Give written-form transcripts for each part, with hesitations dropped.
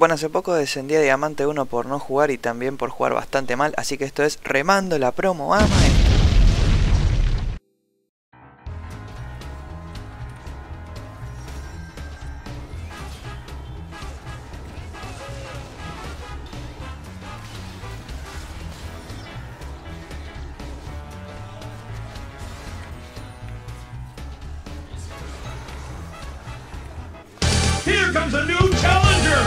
Bueno, hace poco descendí a Diamante 1 por no jugar y también por jugar bastante mal, así que esto es remando la promo a maestro. Here comes a new challenger!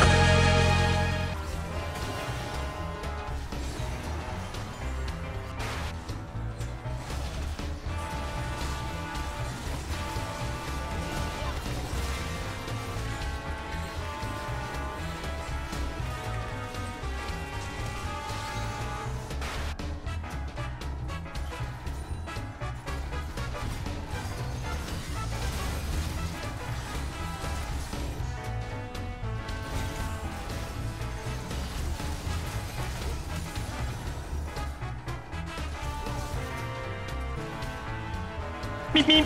Beep, beep.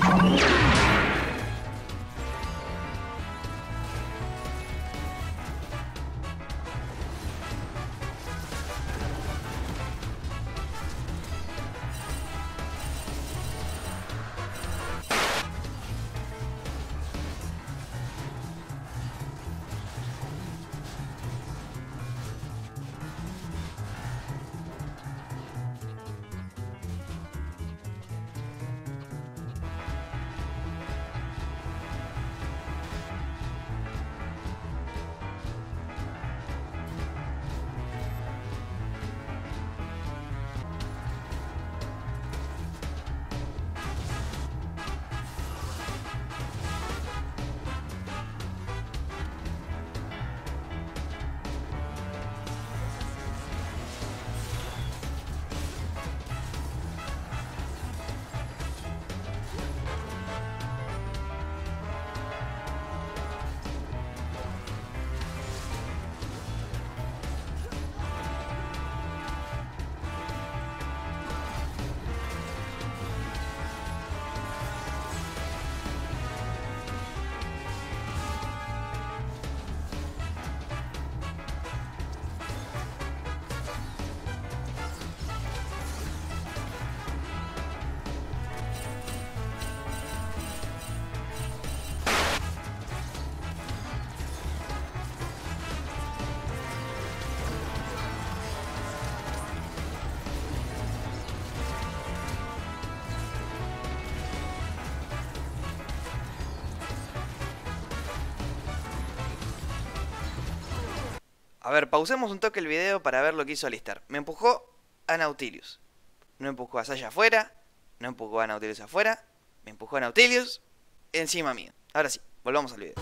A ver, pausemos un toque el video para ver lo que hizo Alistar. Me empujó a Nautilus. No empujó a Saya afuera. No empujó a Nautilus afuera. Me empujó a Nautilus encima mío. Ahora sí, volvamos al video.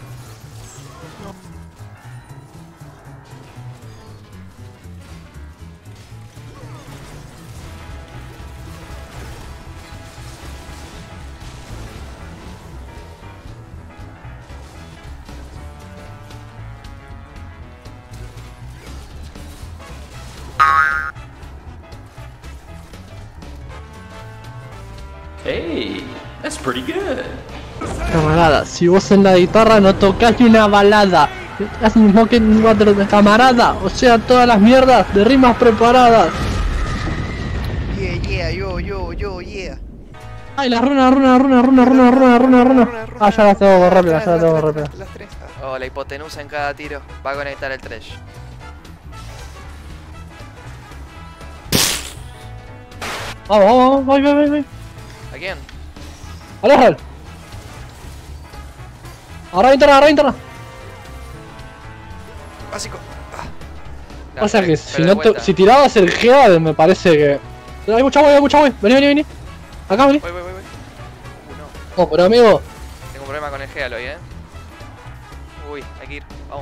Hey, that's pretty good. Camarada, si vos en la guitarra no tocás ni una balada, haces mismo que un cuatro de camarada, o sea, todas las mierdas de rimas preparadas. Yeah, yeah. Ay, la runa. Ah, ya las tengo rápido, Las tres. Oh, la hipotenusa en cada tiro. Va a conectar el trash. Vamos, voy. ¿A quién? Alejal. Ahora interna. Básico. O sea que si tirabas el Gea, me parece que... Hay mucha wey. Vení. Acá, vení. Voy. No. Oh, pero amigo. Tengo un problema con el Gea hoy, Uy, hay que ir. Vamos.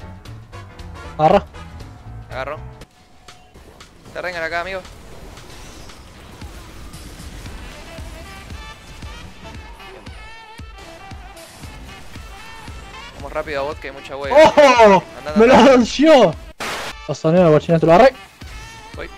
Agarro. Te rengan acá, amigo. Vamos rápido a bot, que hay mucha hueva. ¡Oh! ¡Me lo anunció! Pasoneo de bochina, te lo agarré. Voy.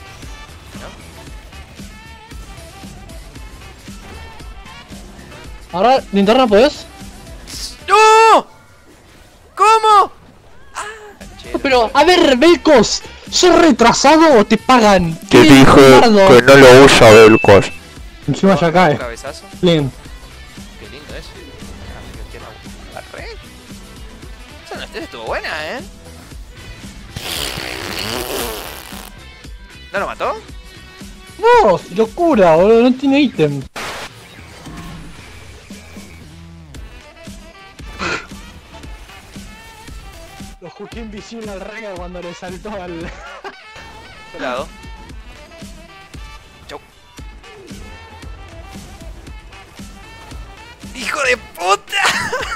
¿No? Ahora, linterna, ¿podés? ¡No! ¿Cómo? Pero, a ver, Belcos, ¿sos retrasado o te pagan? Te ¿Qué, dije Leonardo? que no lo usa Belcos. Encima ya cae. Cabezazo. Bien. Qué lindo eso. La red. Esa estuvo buena, ¿eh? ¿No lo mató? No, locura, boludo, no tiene ítem. Lo jugué invisible al Rega cuando le saltó al... Lado. Chau. ¡Hijo de puta!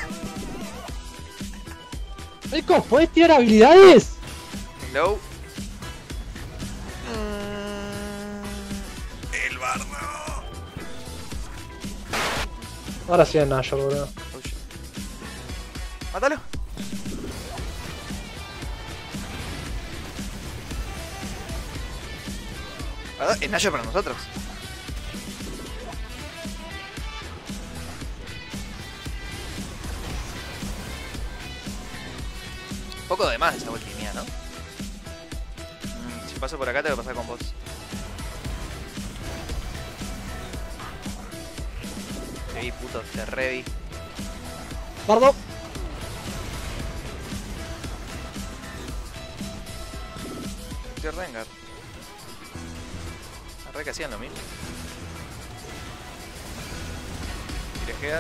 Belcos, ¿podés tirar habilidades? Low. El bardo. Ahora sí es Nashor, boludo. Mátalo. Es Nayo para nosotros. Poco de más esa ulti mía, ¿no? Si paso por acá, tengo que pasar con vos. Te vi, puto, te revi. Bardo. Tío Rengar. Arre que hacían lo mismo. Tire Heal.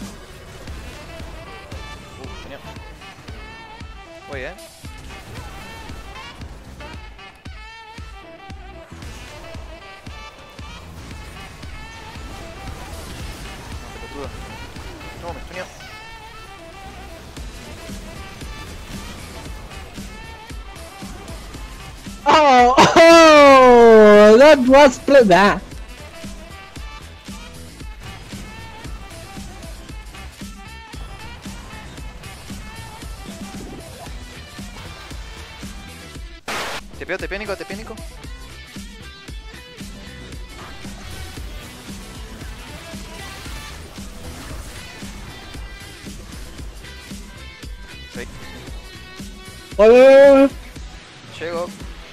Genial. Muy bien. No, me estuneó. Oh, that was bad. Te peo, Nico, te peo, Nico. Sí. Oye, Llego.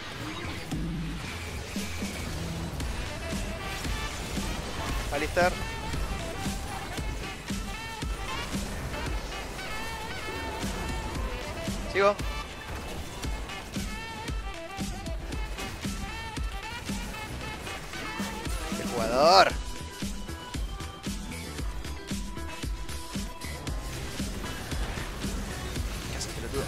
Alistar. Sigo. ¡Qué jugador! ¿Qué haces, pelotudo?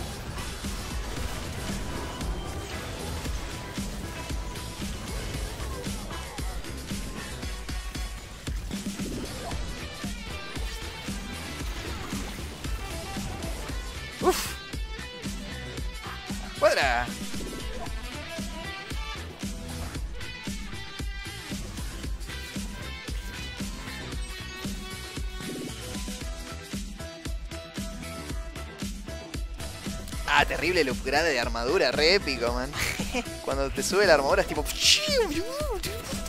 ¡Uf! ¡Cuadra! Ah, terrible el upgrade de armadura, re épico, man. Cuando te sube la armadura es tipo...